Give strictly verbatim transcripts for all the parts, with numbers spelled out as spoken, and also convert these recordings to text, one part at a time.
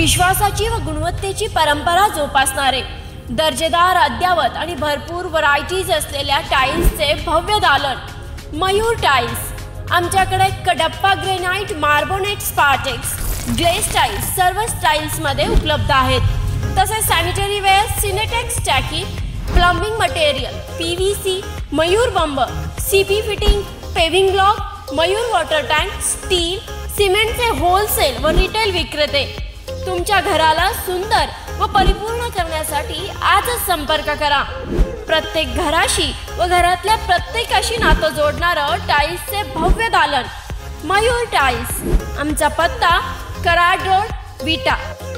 विश्वासाची व गुणवत्तेची परंपरा जोपासणारे, दर्जेदार, अद्यावत आणि भरपूर व्हरायटीज असलेल्या टाईल्सचे भव्य दालन मयूर टाईल्स। आमच्याकडे Kadappa granite, Marbonite, Spartex, glaze tiles सर्व स्टाईल्समध्ये उपलब्ध आहेत। तसेच सॅनिटरी वेअर, सिनेटेक्स टाकी, plumbing material, P V C, Mayur बंब, C P fitting, paving block, Mayur water tank, steel, सिमेंटचे होलसेल व रिटेल विक्रेते। तुमच्या घराला सुंदर व परिपूर्ण करण्यासाठी आजच संपर्क करा। प्रत्येक घराशी व घरातल्या प्रत्येकाशी नातं जोडणारं टाईल्सचे भव्य दालन मयूर टाईल्स। आमचा पत्ता कराड रोड, विटा।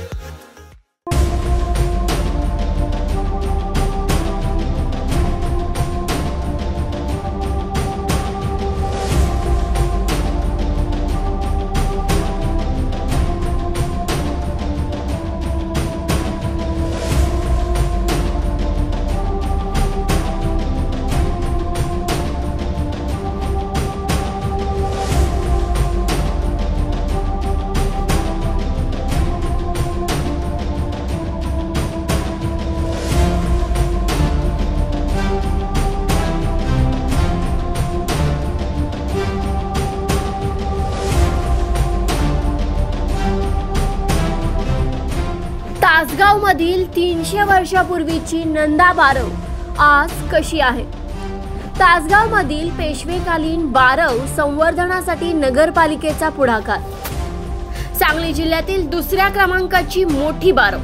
तासगाव मधील तीनशे वर्षापूर्वीची नंदा बारव आज कशी आहे? तासगाव मधील पेशवेकालीन बारव संवर्धनासाठी नगरपालिकेचा पुढाकार। सांगली जिल्ह्यातील दुसऱ्या क्रमांकाची मोठी बारव।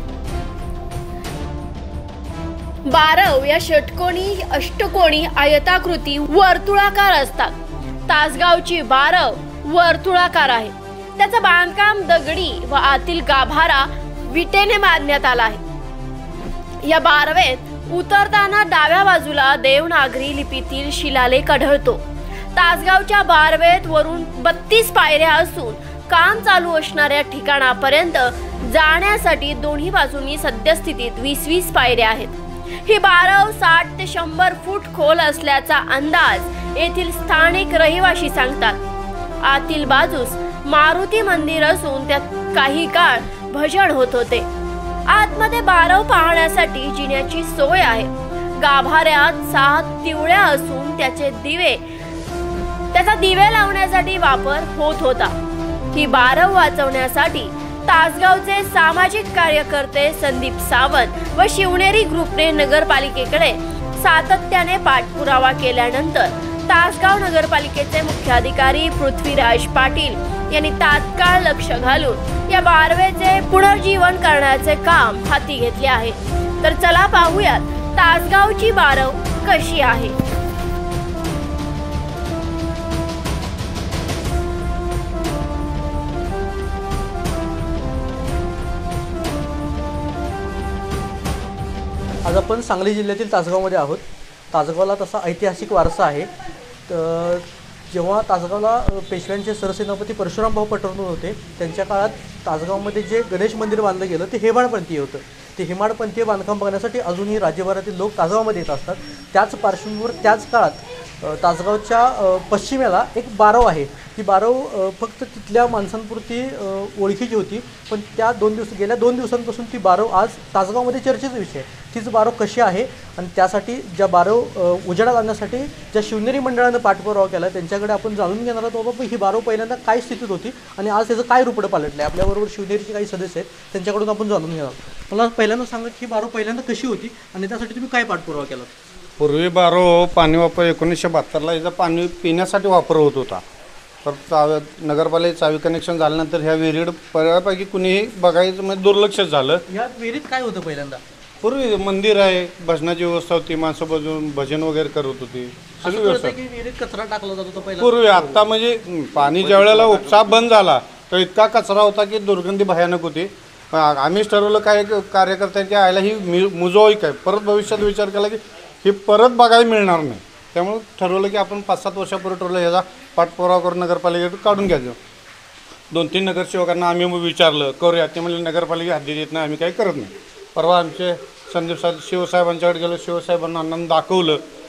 बारव या षटकोनी, अष्टकोनी, आयताकृती, वर्तुळाकार असतात। तासगावची बारव वर्तुळाकार आहे। त्याचं बांधकाम दगडी व आतील गाभारा विटेने बांधण्यात आला आहे। या बारवेत उतरताना डाव्या बाजूला देवनागरी लिपीतील शिलालेख आढळतो। तासगावच्या बारवेत वरून बत्तीस पायऱ्या असून काम चालू असणाऱ्या ठिकाणापर्यंत जाण्यासाठी दोन्ही बाजूंनी सद्यस्थितीत वीस वीस पायऱ्या आहेत। ही बारव साठ ते शंभर फूट खोल असल्याचा अंदाज येथील स्थानिक रहिवासी सांगतात। आतील बाजूस मारुती मंदिर असून त्यात काही काळ भजन होत होते। आतमध्ये बारव पाहण्यासाठी जिन्याची सोय आहे। गाभाऱ्यात सहा तिवळ्या असून त्याचे दिवे त्याचा दिवे लावण्यासाठी वापर होत होता। ही बारव वाचवण्यासाठी तासगावचे सामाजिक कार्यकर्ते संदीप सावंत व शिवनेरी ग्रुपने नगरपालिकेकडे सातत्याने पाठपुरावा केल्यानंतर तासगाव नगरपालिकेचे मुख्याधिकारी पृथ्वीराज पाटील यांनी तात्काळ लक्ष घालून या बारवेचे पुनर्जीवन करण्याचे काम हाती घेतले आहे। तर चला पाहूयात तासगावची बारव कशी आहे। आज आपण सांगली जिल्ह्यातील तासगावमध्ये आहोत। तासगावला तसा ऐतिहासिक वारसा आहे। तर जेव्हा तासगावला पेशव्यांचे सरसेनापती परशुराम भाऊ पटवर्धन होते त्यांच्या काळात तासगावमध्ये जे गणेश मंदिर बांधलं गेलं ते हेमाडपंथीय होतं। ते हेमाडपंथीय बांधकाम बघण्यासाठी अजूनही राज्यभरातील लोक तासगावमध्ये येत असतात। त्याच पार्श्वभूमीवर त्याच काळात तासगावच्या पश्चिमेला एक बारव आहे। ती बारव फक्त तिथल्या माणसांपुरती ओळखीची होती, पण त्या दोन दिवस गेल्या दोन दिवसांपासून ती बारव आज तासगावमध्ये चर्चेचा विषय आहे। तीच बारव कशी आहे आणि त्यासाठी ज्या बारव उजेडात आणण्यासाठी ज्या शिवनेरी मंडळानं पाठपुरावा केला त्यांच्याकडे आपण जाणून घेणार आहोत बाबा ही बारव पहिल्यांदा काय स्थितीत होती आणि आज त्याचं काय रूपडं पालटलं आहे। आपल्याबरोबर शिवनेरीचे काही सदस्य आहेत, त्यांच्याकडून आपण जाणून घेणार आहोत। मला पहिल्यांदा सांगा ही बारव पहिल्यांदा कशी होती आणि त्यासाठी तुम्ही काय पाठपुरावा केला? पूर्वी बारव पाणी वापर एकोणीसशे बहात्तरला याचा पाणी पिण्यासाठी वापर होत होता। तर चाव नगरपालिकेचं चावी कनेक्शन झाल्यानंतर ह्या विहिरीड बऱ्यापैकी कुणीही बघायचं म्हणजे दुर्लक्षच झालं। या विहिरीत काय होतं पहिल्यांदा? पूर्वी मंदिर आहे, भजनाची व्यवस्था होती, माणसं बजून भजन वगैरे करत होती, सगळी व्यवस्था। विहिरीत कचरा टाकला जात होता पहिला पूर्वी। आता म्हणजे पाणी ज्या वेळेला उपसा बंद झाला तर इतका कचरा होता की दुर्गंधी भयानक होती। आम्हीच ठरवलं काय कार्यकर्त्यांच्या आयला ही मुजोईक आहे, परत भविष्यात विचार केला की ही परत बघायला मिळणार नाही। त्यामुळे ठरवलं की आपण पाच सात वर्षापूर्वी ठरवलं याचा पाठपुरावा करून नगरपालिकेत काढून घ्यायचं। दोन तीन नगरसेवकांना आम्ही विचारलं करूया, ते म्हणजे नगरपालिका हद्दीत येत नाही, आम्ही काही करत नाही। परवा आमचे संदीप साहेब शिवसाहेबांच्याकडे गेलो, शिवसाहेबांना आनंद दाखवलं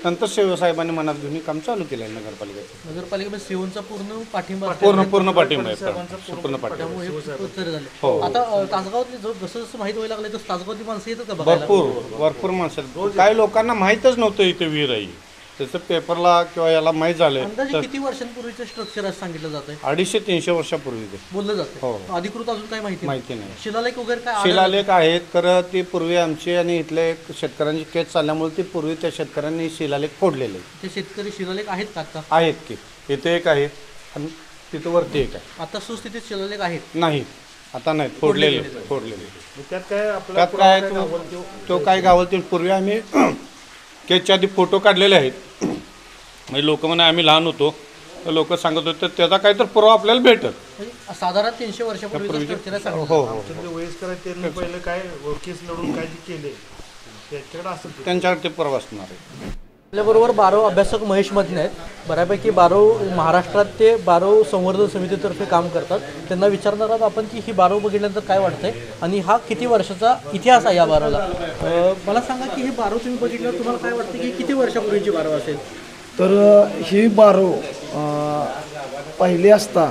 नंतर शिवसाहेबांनी मनात घेऊन हे काम चालू केलं आहे नगरपालिकेचं. नगरपालिकेमध्ये सीओचा पूर्ण पाठिंबा पूर्ण पूर्ण पाठिंबा आहे पूर्ण पाठिंबा. त्यामुळे हे उत्तर झाले. हो. आता अ, तासगावातली जो जसं जसं माहित व्हायला लागलं तसं तासगावातली माणसं येतात का बघायला? भरपूर भरपूर माणसं. काही लोकांना माहीतच नव्हतं इथे विहीर आहे. त्याचं पेपरला किंवा याला माहीत झालं अंदाजे तर किती वर्षांपूर्वीचं स्ट्रक्चर असं सांगितलं जातंय, अडीचशे तीनशे वर्षापूर्वी ते बोललं जातं? हो. अधिकृत अजून काही माहिती नाही. माहिती नाही. शिलालेख वगैरे काय आढळलं? शिलालेख आहेत तर ती पूर्वी आमची आणि इथले एक शेतकऱ्यांची केस चालल्यामुळे ती पूर्वी त्या शेतकऱ्यांनी शिलालेख फोडलेले ते शेतकरी शिलालेख आहेत का आता? आहेत की. इथे एक आहे आणि तिथं वरती एक आहे. आता सुस्थितीत शिलालेख आहेत? नाही आता नाही, फोडलेले फोडलेले. त्यात काय आपला त्यात काय तो- तो काय गावातील पूर्वी आम्ही केसच्या आधी फोटो काढलेले आहेत. म्हणजे लोक म्हणा आम्ही लहान होतो लोक सांगत होते त्याचा काहीतरी पुरावा आपल्याला भेटत. म्हणजे साधारण तीनशे वर्षापूर्वी स्ट्रक्चर आहे हो सांगितलं. हो आमच्याकडे वयस्कर आहेत त्यांनी पहिलं काय केस लढून काय जे केले त्याच्याकडे असं त्यांच्याकडे ते पुरावा असणार आहे. आपल्याबरोबर बारो अभ्यासक महेश मदने आहेत. बऱ्यापैकी बारो महाराष्ट्रात ते बारो संवर्धन समितीतर्फे काम करतात. त्यांना विचारणार आहोत आपण की ही बारो बघितल्यानंतर काय वाटतंय आणि हा किती वर्षाचा इतिहास आहे या बारोला. अ, मला सांगा की हे बारो तुम्ही बघितल्यावर तुम्हाला काय वाटतं की किती वर्षापूर्वीची बारो असेल? तर ही बारो अ, पहिली असता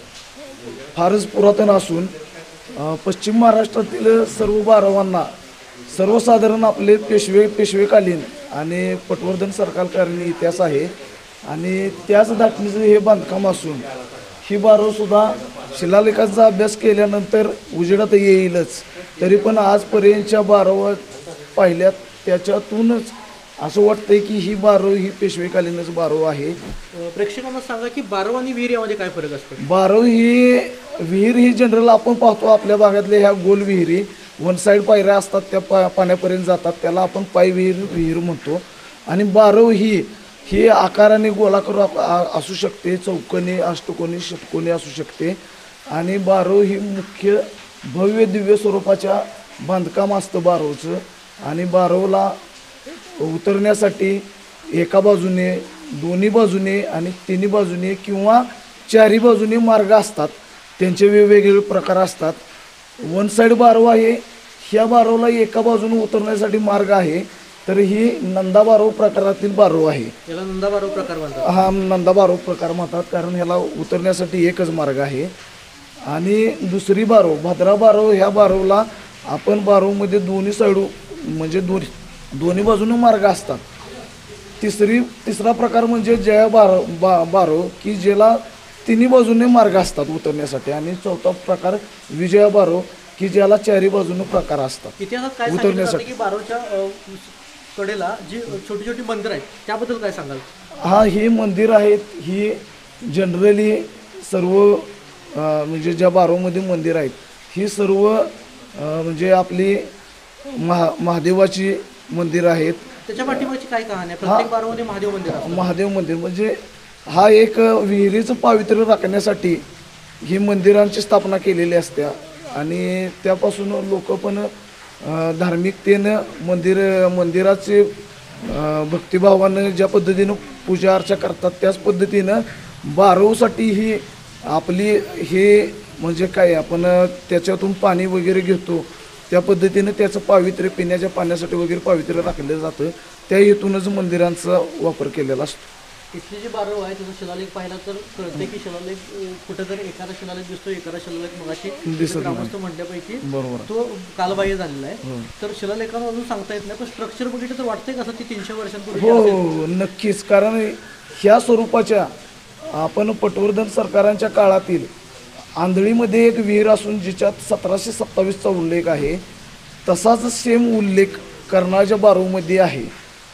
फारच पुरातन असून अ, पश्चिम महाराष्ट्रातील सर्व बारवांना सर्वसाधारण आपले पेशवे पेशवेकालीन आणि पटवर्धन सरकारकालीन इतिहास आहे आणि त्याच धाटणीचं हे बांधकाम असून ही बारोसुद्धा शिलालेखाचा अभ्यास केल्यानंतर उजेडात येईलच. तरी पण आजपर्यंतच्या बारावा पाहिल्यात त्याच्यातूनच असं वाटतंय की ही बारो ही पेशवेकालीनच बारो आहे. अ, प्रेक्षकांना सांगा की बारो आणि विहीर यामध्ये काय फरक असतो? बारो ही विहीर ही जनरल आपण पाहतो आपल्या भागातल्या ह्या गोल विहिरी वन साईड पायऱ्या असतात त्या पा पाण्यापर्यंत जातात त्याला आपण पाय विहीर विहीर म्हणतो. आणि बारो ही ही आकाराने गोलाकार आप- आ- असू शकते, चौकोनी अष्टकोनी षटकोनी असू शकते. आणि बारो ही मुख्य भव्य दिव्य स्वरूपाच्या बांधकाम असतं बारोचं. आणि बारोला उतरण्यासाठी एका बाजूने दोन्ही बाजूने आणि तिन्ही बाजूने किंवा चारी बाजूने मार्ग असतात. त्यांचे वेगवेगळे प्रकार असतात. वन साईड बारो आहे. ह्या बारोला एका बाजूने उतरण्यासाठी मार्ग आहे. तर ही नंदा बारो प्रकारातील बारो आहे. याला नंदा बारो प्रकार म्हणतात. हा नंदा बारो प्रकार म्हणतात कारण ह्याला उतरण्यासाठी एकच मार्ग आहे. आणि दुसरी बारो भद्रा बारो ह्या बारोला आपण बारोमध्ये दोन्ही साईडू म्हणजे दोन्ही दोन्ही बाजूने मार्ग असतात. तिसरी तिसरा प्रकार म्हणजे जया बारो बा बारो की ज्याला तिन्ही बाजूने मार्ग असतात उतरण्यासाठी. आणि चौथा प्रकार विजया बारो की ज्याला चारी बाजूने प्रकार असतात इतिहासात काय सांगितलं जातं उतरण्यासाठी. की बारोच्या अ, कडेला जी छोटी छोटी मंदिर आहेत त्याबद्दल काय सांगाल? हा ही मंदिर आहेत ही जनरली सर्व अ, म्हणजे ज्या बारोमध्ये मंदिर आहेत ही सर्व अ, म्हणजे आपली महा महादेवाची मंदिर आहेत. त्याच्या पाठीमागची काय कहाणी आहे? प्रत्येक बारोमध्ये महादेव मंदिर असतं. महादेव मंदिर म्हणजे हा एक विहिरीचं पावित्र्य राखण्यासाठी ही मंदिरांची स्थापना केलेली असते. आणि त्यापासून लोक पण अ, धार्मिकतेनं मंदिर मंदिराचे अ, भक्तिभावानं ज्या पद्धतीनं पूजा अर्चा करतात त्याच पद्धतीनं बारोसाठी ही आपली हे म्हणजे काय आपण त्याच्यातून पाणी वगैरे घेतो त्या पद्धतीनं त्याचं पावित्र्य पिण्याच्या पाण्यासाठी वगैरे पावित्र्य राखलं जातं. त्या हेतूनच मंदिरांचा वापर केलेला असतो. इथली जी बारो आहे त्याचा शिलालेख पाहिला तर कळते की शिलालेख अ, कुठेतरी एखादा शिलालेख दिसतो एखादा शिलालेख मगाशी दिसत नाही. ग्रामस्थ म्हटल्यापैकी बरोबर. तो कालबाह्य झालेला आहे. तर शिलालेखानं अजून सांगता येत नाही पण स्ट्रक्चर बघितलं तर वाटतंय कसं ती तीनशे वर्षांपूर्वी हो असेल. हो नक्कीच. कारण ह्या स्वरूपाच्या आपण पटवर्धन सरकारांच्या काळातील आंधळीमध्ये एक विहीर असून जिच्यात सतराशे सत्तावीसचा उल्लेख आहे तसाच सेम उल्लेख कर्नाळच्या बारोमध्ये आहे.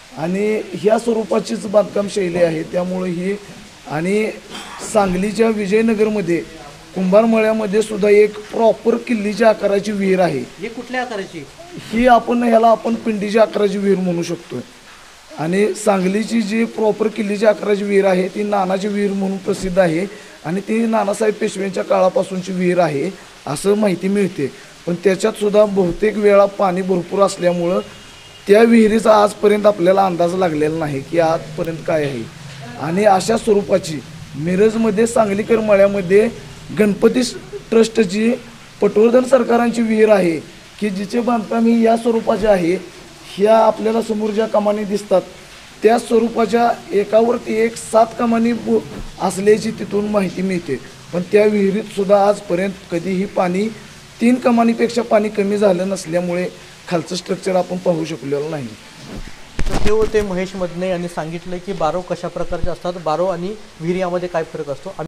आणि ह्या स्वरूपाचीच बांधकाम शैली आहे. त्यामुळे ही आणि सांगलीच्या विजयनगरमध्ये कुंभारमळ्यामध्ये सुद्धा एक प्रॉपर किल्लीच्या आकाराची विहीर आहे. ही कुठल्या आकाराची? ही आपण ह्याला आपण पिंडीच्या आकाराची विहीर म्हणू शकतो. आणि सांगलीची जी प्रॉपर किल्लीच्या आकाराची विहीर आहे ती नानाची विहीर म्हणून प्रसिद्ध आहे. आणि ती नानासाहेब पेशव्यांच्या काळापासूनची विहीर आहे असं माहिती मिळते. पण त्याच्यात सुद्धा बहुतेक वेळा पाणी भरपूर असल्यामुळं त्या विहिरीचा आजपर्यंत आपल्याला अंदाज लागलेला नाही की आजपर्यंत काय आहे. आणि अशा स्वरूपाची मिरजमध्ये सांगलीकर मळ्यामध्ये गणपती ट्रस्टची पटवर्धन सरकारांची विहीर आहे की जिचे बांधकाम ही या स्वरूपाचे आहे. ह्या आपल्याला समोर ज्या कमानी दिसतात त्या स्वरूपाच्या एकावरती एक सात कमानी बु असल्याची तिथून माहिती मिळते. पण त्या विहिरीत सुद्धा आजपर्यंत कधीही पाणी तीन कमानीपेक्षा पाणी कमी झालं नसल्यामुळे खालचं स्ट्रक्चर आपण पाहू शकलेलं नाही. तर हे होते महेश मदने यांनी सांगितलं की बारो कशा प्रकारचे असतात, बारो आणि विहीर यामध्ये काय फरक असतो.